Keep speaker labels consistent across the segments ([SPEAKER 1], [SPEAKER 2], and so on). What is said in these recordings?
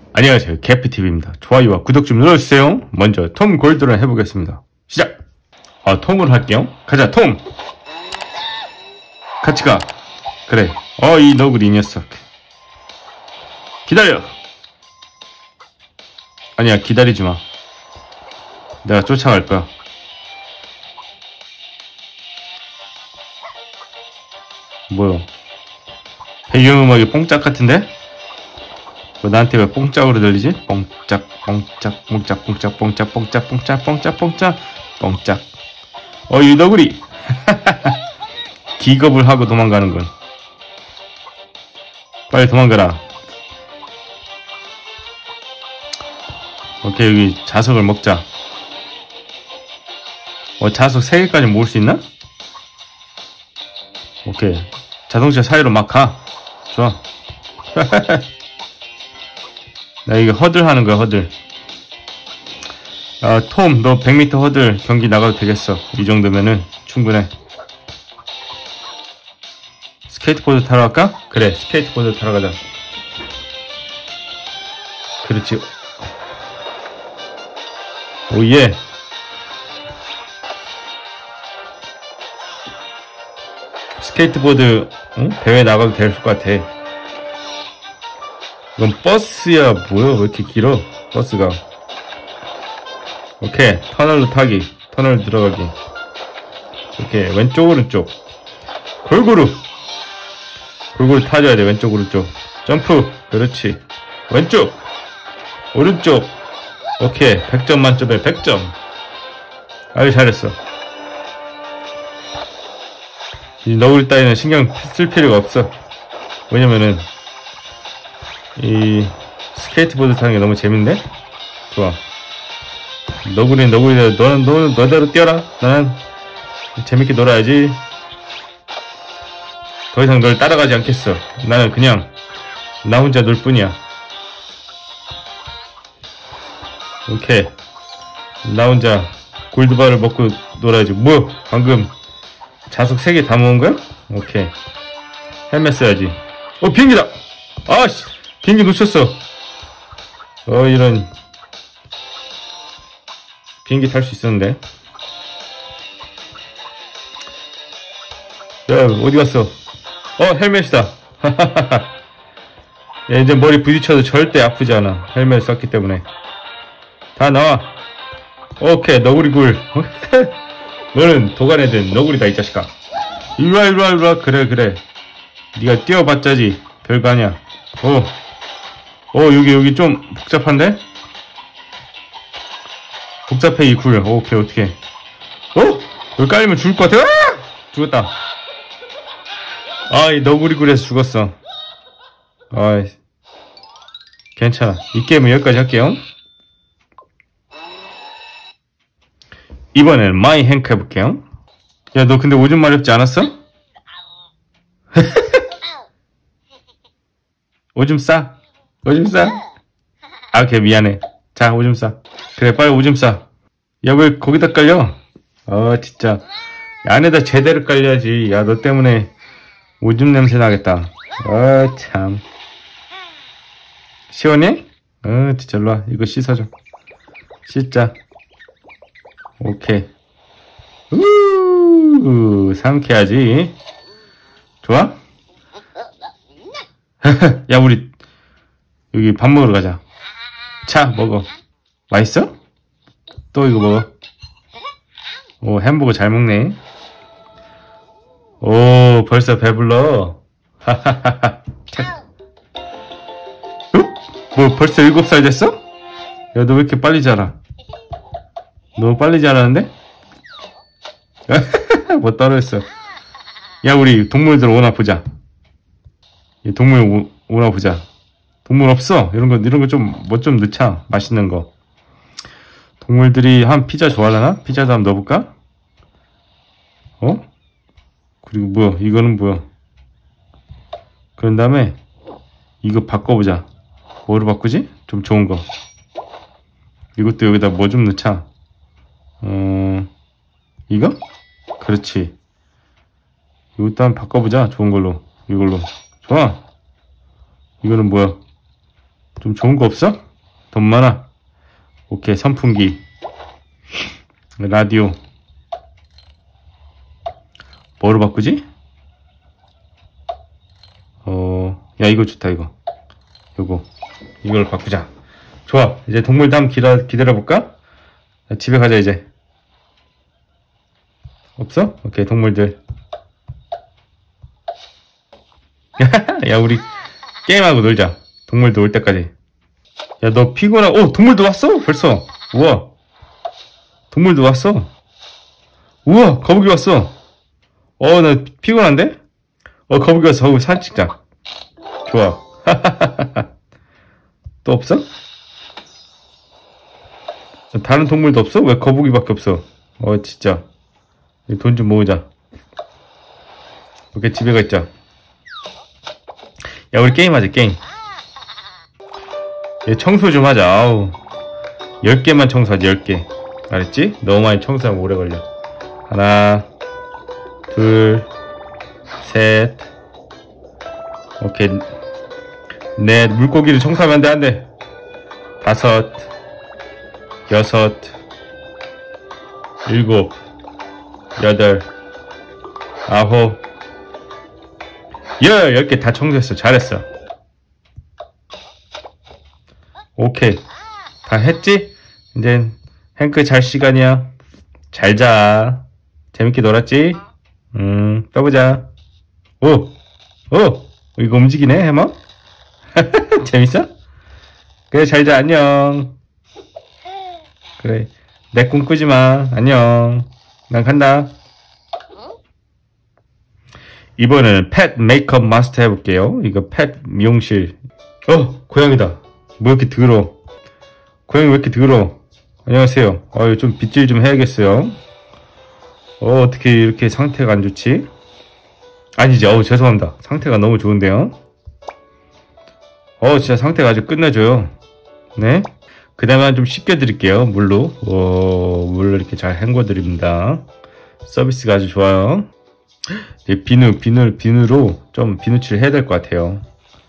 [SPEAKER 1] 안녕하세요, 개피TV입니다. 좋아요와 구독 좀 눌러주세요. 먼저 톰 골드런 해보겠습니다. 시작! 톰으로 할게요. 가자, 톰! 같이 가. 그래. 이 너구리 이 녀석. 기다려! 아니야, 기다리지 마. 내가 쫓아갈 거야. 뭐요? 배경음악이 뽕짝 같은데? 나한테 왜 뽕짝으로 들리지? 뽕짝, 뽕짝, 뽕짝, 뽕짝, 뽕짝, 뽕짝, 뽕짝, 뽕짝, 뽕짝, 뽕짝. 이 너구리! 기겁을 하고 도망가는군. 빨리 도망가라. 오케이, 여기 자석을 먹자. 자석 3개까지 모을 수 있나? 오케이. 자동차 사이로 막 가. 좋아. 나 이거 허들 하는 거야, 허들. 톰, 너 100m 허들 경기 나가도 되겠어. 이 정도면은 충분해. 스케이트보드 타러 갈까? 그래, 스케이트보드 타러 가자. 그렇지. 오예. 스케이트보드, 대회 나가도 될 것 같아. 이건 버스야, 뭐야? 왜 이렇게 길어? 버스가. 오케이. 터널로 타기. 터널 들어가기. 오케이. 왼쪽, 오른쪽. 골고루. 골고루 타줘야 돼. 왼쪽, 오른쪽. 점프. 그렇지. 왼쪽. 오른쪽. 오케이. 100점 만점에 100점. 아유, 잘했어. 이 너구리 따위는 신경 쓸 필요가 없어. 왜냐면은, 이 스케이트보드 타는 게 너무 재밌는데? 좋아. 너구리는 너구리대로, 너는 너대로 뛰어라. 나는 재밌게 놀아야지. 더 이상 널 따라가지 않겠어. 나는 그냥 나 혼자 놀 뿐이야. 오케이. 나 혼자 골드바를 먹고 놀아야지. 뭐? 방금 자석 3개 다 먹은 거야? 오케이. 헬멧 써야지. 비행기다! 아씨! 비행기 놓쳤어. 이런. 비행기 탈 수 있었는데. 야, 어디 갔어? 헬멧이다. 야, 이제 머리 부딪혀도 절대 아프지 않아. 헬멧 썼기 때문에. 다 나와. 오케이, 너구리 굴. 너는 도가내든 너구리다, 이 자식아. 일로와. 그래. 네가 뛰어봤자지. 별거 아니야. 여기 좀 복잡한데? 복잡해, 이 굴. 오케이, 어떡해. 여기 깔리면 죽을 것 같아. 죽었다. 이 너구리 굴에서 죽었어. 괜찮아. 이 게임은 여기까지 할게요. 이번엔 마이 행크 해볼게요. 야, 너 근데 오줌 마렵지 않았어? 오줌 싸. 오케이, 미안해. 자, 오줌 싸. 그래, 빨리 오줌 싸. 야, 왜 거기다 깔려? 진짜. 안에다 제대로 깔려야지. 야, 너 때문에 오줌 냄새 나겠다. 참. 시원해? 진짜 일로와. 이거 씻어줘. 씻자. 오케이. 상쾌하지? 좋아? 야, 우리 여기 밥 먹으러 가자. 자, 먹어. 맛있어? 또 이거 먹어. 햄버거 잘 먹네. 벌써 배불러. 뭐 벌써 7살 됐어? 야, 너 왜 이렇게 빨리 자라? 너무 빨리 자라는데? 뭐 떨어졌어. 야, 우리 동물들 오나 보자. 동물 오나 보자. 동물 없어? 이런 거 좀 넣자. 맛있는 거. 동물들이 한 피자 좋아하려나? 피자도 한번 넣어볼까? 그리고 뭐야? 이거는 뭐야? 그런 다음에 이거 바꿔보자. 뭐로 바꾸지? 좀 좋은 거. 이것도 여기다 뭐 좀 넣자. 이거? 그렇지. 이것도 한번 바꿔보자. 좋은 걸로. 이걸로. 좋아. 이거는 뭐야? 좀 좋은 거 없어? 돈 많아. 오케이, 선풍기. 라디오. 뭐로 바꾸지? 야, 이거 좋다, 이거. 이걸 바꾸자. 좋아. 이제 동물도 한번 기다려볼까? 집에 가자, 이제. 없어? 오케이, 동물들. 야, 우리 게임하고 놀자. 동물도 올 때까지. 야, 너 동물도 왔어? 벌써. 우와. 동물도 왔어. 우와, 거북이 왔어. 나 피곤한데? 거북이 왔어. 거북이 사진 찍자. 좋아. 또 없어? 다른 동물도 없어? 왜 거북이밖에 없어? 진짜. 돈 좀 모으자. 오케이, 집에 가 있자. 야, 우리 게임하자, 게임. 청소 좀 하자. 아우. 10개만 청소하자, 10개. 알았지? 너무 많이 청소하면 오래 걸려. 하나, 둘, 셋. 오케이. 넷. 물고기를 청소하면 안 돼. 다섯, 여섯, 일곱, 여덟, 아홉, 10개 다 청소했어. 잘했어. 오케이. 다 했지? 이제 행크 잘 시간이야. 잘 자. 재밌게 놀았지? 또 보자. 이거 움직이네, 해머? 재밌어? 그래, 잘 자. 안녕. 그래, 내 꿈 꾸지 마. 안녕. 난 간다. 이번에는 펫 메이크업 마스터 해볼게요. 이거 펫 미용실. 고양이다. 뭐 이렇게 더러워. 고양이 왜 이렇게 더러워. 안녕하세요. 좀 빗질 좀 해야겠어요. 어떻게 이렇게 상태가 안 좋지? 아니지. 죄송합니다. 상태가 너무 좋은데요. 진짜 상태가 아주 끝내줘요. 네. 그 다음에 좀 씻겨드릴게요. 물로. 물로 이렇게 잘 헹궈드립니다. 서비스가 아주 좋아요. 비누로 좀 비누칠 해야 될 것 같아요.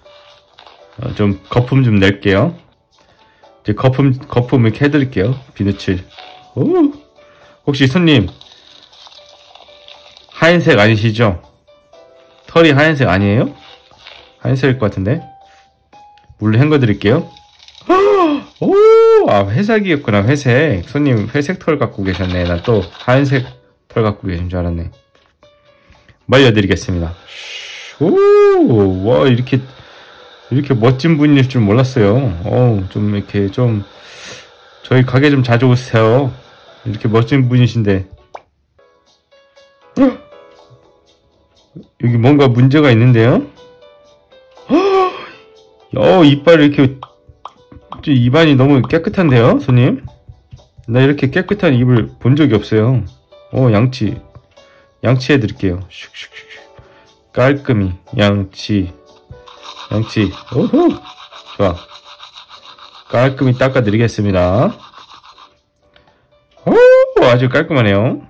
[SPEAKER 1] 좀 거품 좀 낼게요. 이제 거품 이렇게 해드릴게요. 비누칠. 혹시 손님 하얀색 아니시죠? 털이 하얀색 아니에요? 하얀색일 것 같은데. 물로 헹궈드릴게요. 회색이었구나. 회색. 손님 회색 털 갖고 계셨네. 난 또 하얀색 털 갖고 계신 줄 알았네. 말려드리겠습니다. 와, 이렇게 멋진 분일 줄 몰랐어요. 좀 이렇게 저희 가게 좀 자주 오세요. 이렇게 멋진 분이신데. 여기 뭔가 문제가 있는데요? 이빨 이렇게, 입안이 너무 깨끗한데요, 손님? 나 이렇게 깨끗한 입을 본 적이 없어요. 양치 해드릴게요. 슉슉슉. 깔끔히. 양치. 오호. 좋아. 깔끔히 닦아드리겠습니다. 아주 깔끔하네요.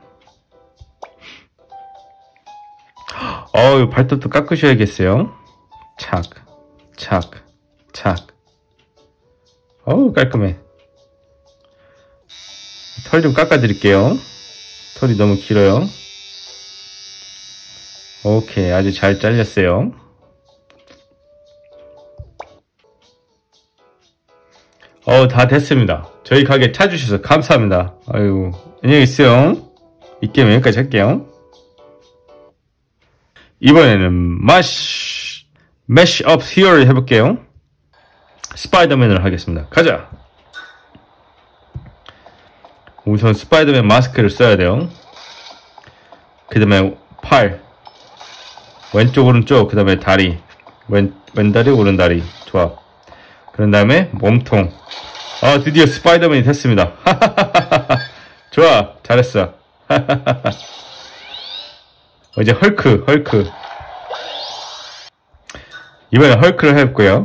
[SPEAKER 1] 발톱도 깎으셔야겠어요. 착. 깔끔해. 털 좀 깎아드릴게요. 털이 너무 길어요. 오케이, 아주 잘 잘렸어요. 다 됐습니다. 저희 가게 찾아주셔서 감사합니다. 아이고, 안녕히 계세요. 이 게임 여기까지 할게요. 이번에는 Mesh Up Theory 해볼게요. 스파이더맨을 하겠습니다. 가자! 우선 스파이더맨 마스크를 써야 돼요. 그 다음에 팔, 왼쪽 오른쪽, 그 다음에 다리, 왼다리 오른다리. 좋아. 그런 다음에 몸통. 드디어 스파이더맨이 됐습니다. 좋아, 잘했어. 이제 헐크. 이번에 헐크를 해볼게요.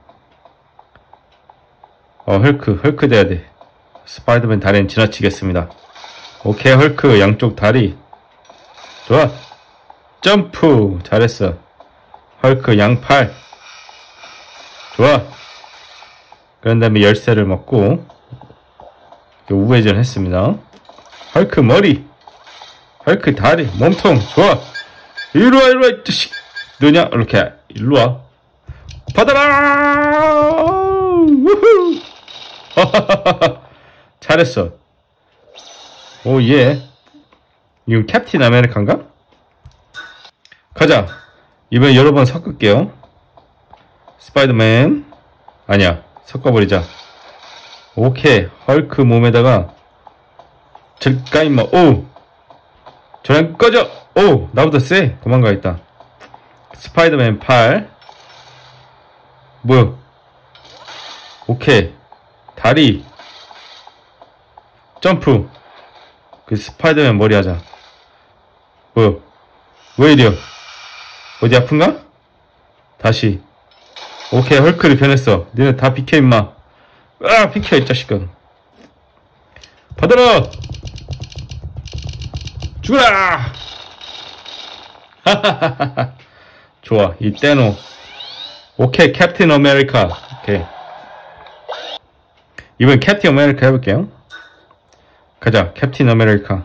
[SPEAKER 1] 헐크 돼야 돼. 스파이더맨 다리는 지나치겠습니다. 오케이, 헐크 양쪽 다리. 좋아. 점프. 잘했어. 헐크 양팔. 좋아. 그런 다음에 열쇠를 먹고 우회전 했습니다. 헐크 머리, 헐크 다리, 몸통. 좋아. 이리와 이리와 이 자식. 너냐? 이렇게 일로와. 받아라. 우후. 잘했어. 오예. 이건 캡틴 아메리칸가? 가자. 이번엔 여러 번 섞을게요. 스파이더맨. 아니야, 섞어버리자. 오케이. 헐크 몸에다가 절까 임마. 오, 저랑 꺼져. 오, 나보다 쎄. 도망가겠다. 스파이더맨 팔. 뭐야? 오케이. 다리. 점프. 그 스파이더맨 머리 하자. 뭐야? 왜 이래요? 어디 아픈가? 다시. 오케이. 헐크를 변했어. 너네 다 비켜 임마. 아, 비켜 이 자식아. 받아라. 죽어라. 하하하하. 좋아. 이 떼노. 오케이. 캡틴 아메리카. 오케이. 이번 캡틴 아메리카 해볼게요. 가자. 캡틴 아메리카.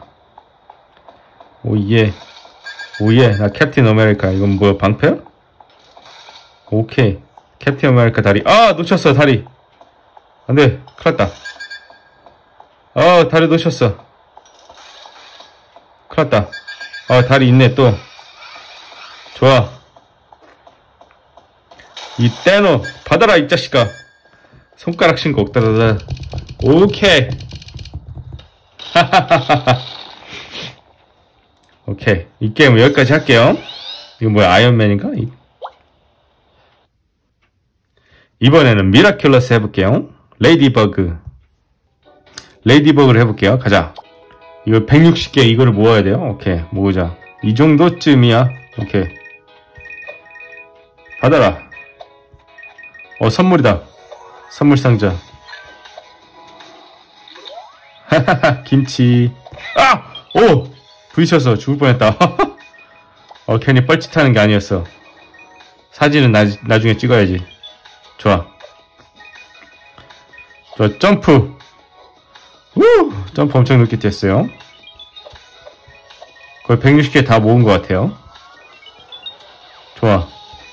[SPEAKER 1] 오예. 오예. 나 캡틴 아메리카. 이건 뭐야? 방패야? 오케이. 캡틴 아메리카 다리. 아, 놓쳤어 다리. 안돼. 큰일났다. 아, 다리 놓쳤어. 큰일났다. 아, 다리 있네 또. 좋아. 이 떼노. 받아라 이 자식아. 손가락 신고 옥다다다. 오케이. 하하하하. 오케이. 이 게임은 여기까지 할게요. 이거 뭐야? 아이언맨인가? 이번에는 미라큘러스 해볼게요. 레이디버그. 레이디버그를 해볼게요. 가자. 이거 160개 이거를 모아야 돼요. 오케이. 모으자. 이 정도쯤이야. 오케이. 받아라. 선물이다. 선물 상자. 하하하. 김치. 아! 오! 부딪혀서 죽을 뻔했다. 괜히 뻘짓하는 게 아니었어. 사진은 나중에 찍어야지. 좋아. 좋아. 점프. 우! 점프 엄청 높게 뛰었어요. 거의 160개 다 모은 것 같아요. 좋아.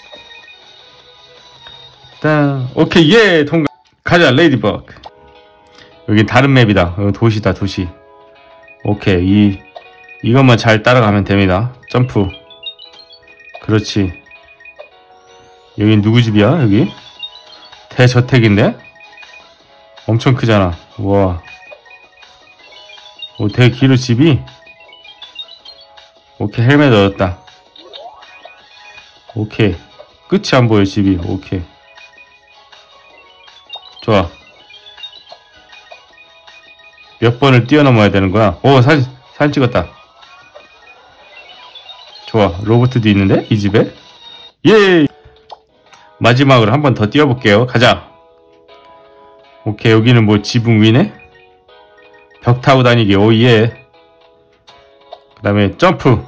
[SPEAKER 1] 딱. 오케이. 예! 통과. 가자. 레이디버그. 여기 다른 맵이다. 여기 도시다. 도시. 오케이. 이것만 잘 따라가면 됩니다. 점프. 그렇지. 여긴 누구 집이야? 여기? 대저택인데? 엄청 크잖아. 우와. 오, 되게 길어 집이. 오케이. 헬멧 얻었다. 오케이. 끝이 안 보여 집이. 오케이. 좋아. 몇 번을 뛰어넘어야 되는 거야? 오, 사진 찍었다. 좋아. 로봇도 있는데? 이 집에? 예! 마지막으로 한 번 더 뛰어볼게요. 가자. 오케이. 여기는 뭐 지붕 위네? 벽 타고 다니기. 오예. 그 다음에 점프.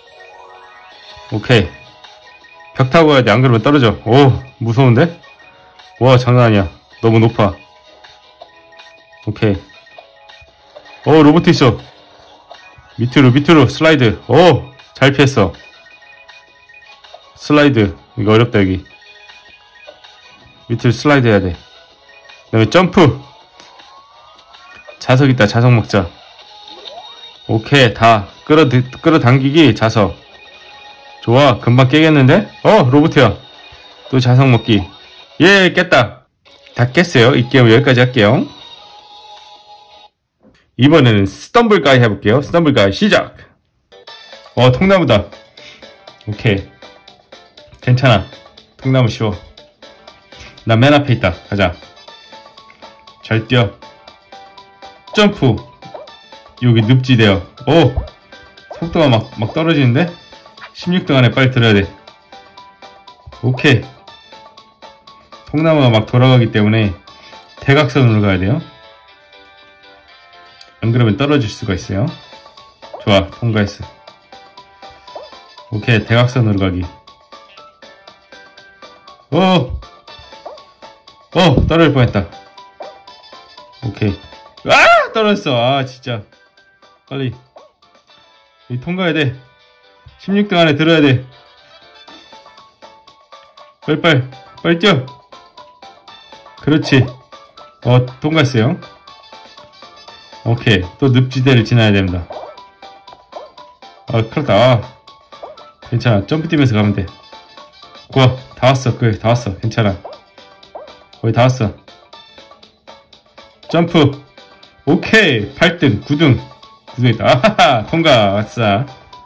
[SPEAKER 1] 오케이. 벽 타고 가야 돼. 안 그러면 떨어져. 오, 무서운데? 와, 장난 아니야. 너무 높아. 오케이. 오, 로봇 있어. 밑으로 슬라이드. 오, 잘 피했어. 슬라이드. 이거 어렵다 여기. 밑으로 슬라이드 해야 돼. 그 다음에 점프. 자석 있다. 자석 먹자. 오케이. 다 끌어당기기. 자석. 좋아. 금방 깨겠는데? 로봇이야. 또 자석 먹기. 예, 깼다. 다 깼어요. 이 게임 여기까지 할게요. 이번에는 스톰블가이 해볼게요. 스톰블가이 시작. 통나무다. 오케이. 괜찮아. 통나무 쉬워. 나 맨 앞에 있다. 가자. 잘 뛰어. 점프. 여기 늪지대요. 오! 속도가 막 떨어지는데? 16등 안에 빨리 들어야 돼. 오케이. 통나무가 막 돌아가기 때문에 대각선으로 가야 돼요. 안 그러면 떨어질 수가 있어요. 좋아. 통과했어. 오케이. 대각선으로 가기. 떨어질 뻔했다. 오케이. 아! 떨어졌어. 아, 진짜. 빨리. 여기 통과해야 돼. 16등 안에 들어야 돼. 빨리 뛰어. 그렇지. 통과했어요. 오케이. 또 늪지대를 지나야 됩니다. 큰일 났다. 괜찮아. 점프 뛰면서 가면 돼. 좋아. 다 왔어. 그래, 다 왔어. 괜찮아. 거의 다 왔어. 점프. 오케이. 8등, 9등. 9등이다. 아하하. 통과. 왔어.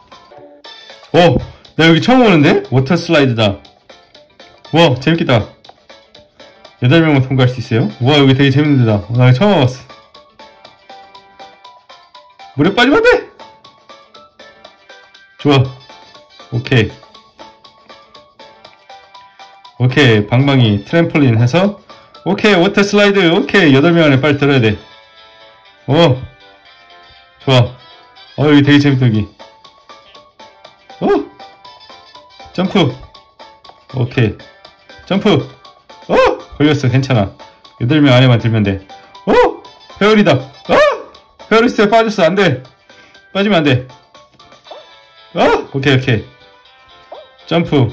[SPEAKER 1] 나 여기 처음 오는데? 워터 슬라이드다. 와, 재밌겠다. 8명만 통과할 수 있어요? 와, 여기 되게 재밌는 데다. 나 여기 처음 와봤어. 물에 빠지면 안 돼! 좋아. 오케이. 오케이. 방망이, 트램폴린 해서. 오케이. 워터 슬라이드. 오케이. 8명 안에 빨리 들어야 돼. 좋아. 여기 되게 재밌다, 여기. 점프. 오케이. 점프. 걸렸어. 괜찮아. 8명 안에만 들면 돼. 회오리다. 회오리스에 빠졌어. 안 돼. 빠지면 안 돼. 오케이. 점프.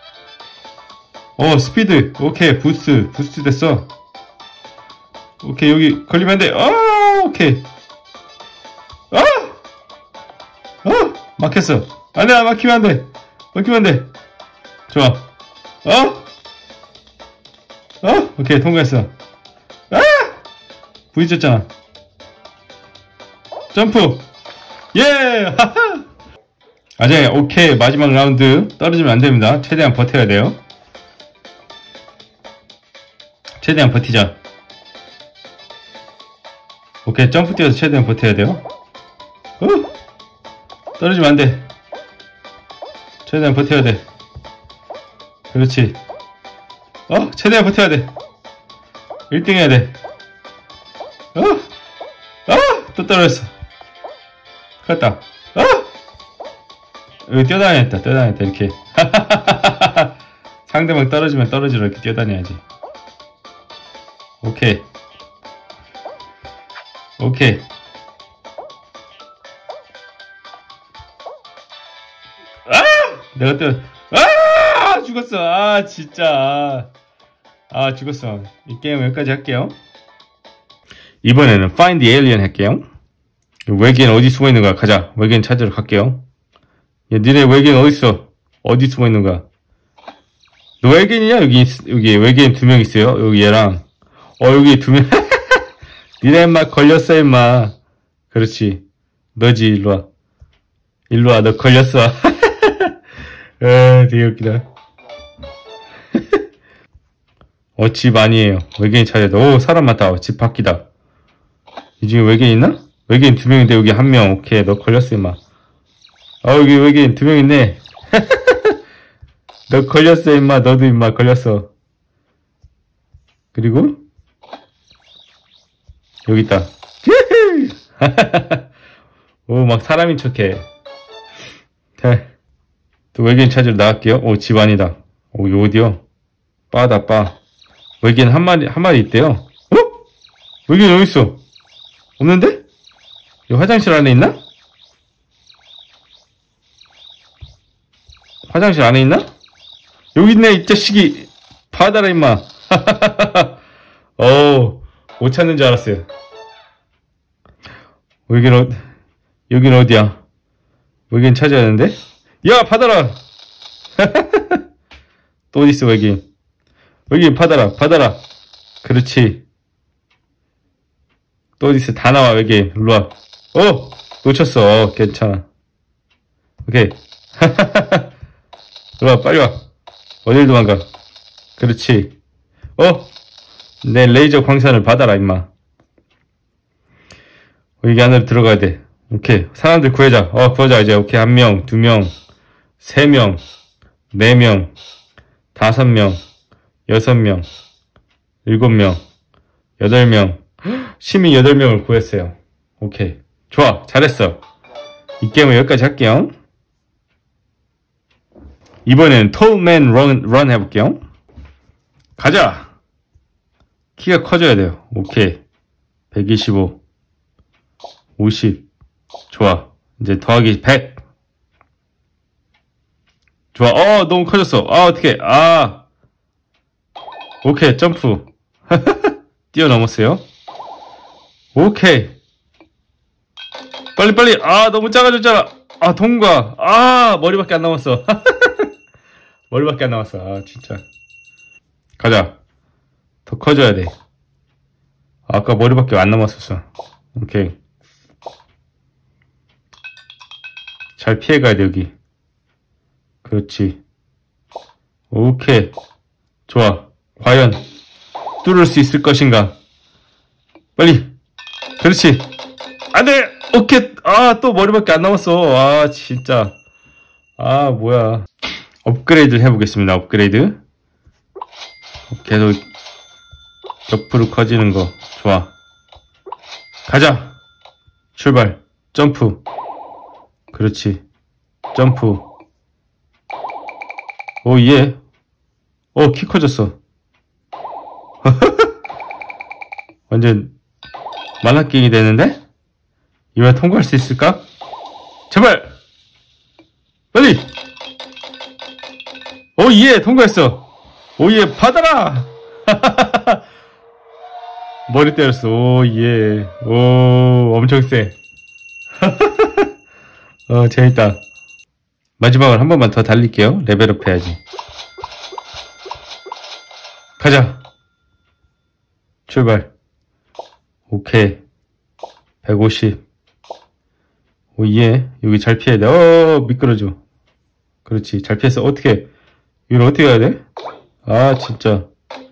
[SPEAKER 1] 스피드. 오케이. 부스트 됐어. 오케이. 여기 걸리면 안 돼. 오케이. 막혔어. 안 돼. 막히면 안 돼. 좋아. 오케이. 통과했어. 부딪혔잖아. 점프. 예! 아재, 오케이. 마지막 라운드. 떨어지면 안 됩니다. 최대한 버텨야 돼요. 최대한 버티자. 오케이. 점프 뛰어서 최대한 버텨야 돼요. 떨어지면 안 돼. 최대한 버텨야 돼. 그렇지. 최대한 버텨야 돼. 1등 해야 돼. 또 떨어졌어. 큰일 났다. 여기 뛰어다녔다, 이렇게. 상대방 떨어지면 떨어지러 이렇게 뛰어다녀야지. 오케이. 내가 죽었어. 진짜. 죽었어. 이 게임 여기까지 할게요. 이번에는 Find the Alien 할게요. 외계인 어디 숨어 있는가? 가자. 외계인 찾으러 갈게요. 야, 니네 외계인 어딨어? 어디 숨어 있는가? 너 외계인이냐? 여기 외계인 2명 있어요. 여기 얘랑. 여기 2명. 니네 인마 걸렸어, 인마. 그렇지. 너지, 일로와. 너 걸렸어. 되게 웃기다. 집 아니에요. 외계인 찾아야 돼. 사람 많다. 집 바뀌다. 이 중에 외계인 있나? 외계인 2명인데 여기 1명. 오케이. 너 걸렸어, 임마. 여기 외계인 2명 있네. 너 걸렸어, 임마. 너도 임마 걸렸어. 그리고 여기 있다. 막 사람인 척해. 또 외계인 찾으러 나갈게요. 집 아니다. 이거 어디요? 빠. 외계인 한 마리 있대요. 외계인 여기 있어. 없는데? 여기 화장실 안에 있나? 화장실 안에 있나? 여기 있네, 이 자식이. 받아라, 임마. 못 찾는 줄 알았어요. 여긴 어디야? 외계인 찾아야 하는데? 야, 받아라! 또 어딨어, 외계인. 외계인 받아라. 그렇지. 또 어딨어. 다 나와, 외계인. 일로와. 놓쳤어. 괜찮아. 오케이. 일로와, 빨리 와. 어딜 도망가. 그렇지. 내 레이저 광선을 받아라, 임마. 여기 안으로 들어가야 돼. 오케이. 사람들 구해자. 구하자, 이제. 오케이. 1명, 2명, 3명, 4명, 5명, 6명, 7명, 8명. 시민 8명을 구했어요. 오케이. 좋아. 잘했어. 이 게임은 여기까지 할게요. 이번엔 Tall Man Run 해볼게요. 가자. 키가 커져야 돼요. 오케이. 125. 50. 좋아. 이제 더하기 100. 좋아. 너무 커졌어. 어떡해. 오케이. 점프. 뛰어넘었어요. 오케이. 빨리. 너무 작아졌잖아. 통과. 머리밖에 안 남았어. 머리밖에 안 남았어. 진짜. 가자. 더 커져야 돼. 아까 머리밖에 안 남았었어. 오케이. 잘 피해가야 돼, 여기. 그렇지. 오케이. 좋아. 과연 뚫을 수 있을 것인가? 빨리. 그렇지. 안 돼! 오케이. 또 머리밖에 안 남았어. 진짜. 뭐야. 업그레이드를 해보겠습니다. 업그레이드. 계속 옆으로 커지는 거. 좋아. 가자. 출발. 점프. 그렇지. 점프. 예. 키 커졌어. 완전 만화게임이 되는데? 이번에 통과할 수 있을까? 제발! 빨리! 예! 통과했어! 예! 받아라! 머리 때렸어. 예. 엄청 세. 재밌다. 마지막으로 한 번만 더 달릴게요. 레벨업 해야지. 가자. 출발. 오케이. 150. 예. 여기 잘 피해야 돼. 미끄러져. 그렇지. 잘 피했어. 어떻게. 이걸 어떻게 해야 돼? 진짜.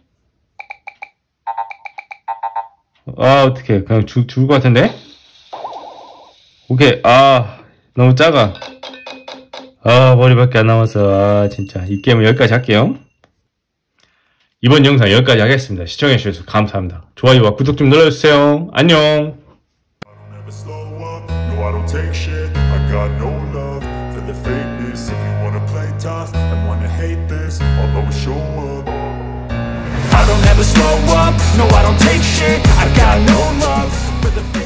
[SPEAKER 1] 어떡해. 그냥 죽을 것 같은데? 오케이. 너무 작아. 머리밖에 안 남았어. 진짜. 이 게임은 여기까지 할게요. 이번 영상 여기까지 하겠습니다. 시청해주셔서 감사합니다. 좋아요와 구독 좀 눌러주세요. 안녕.
[SPEAKER 2] I don't ever slow up, no I don't take shit. I got no love for the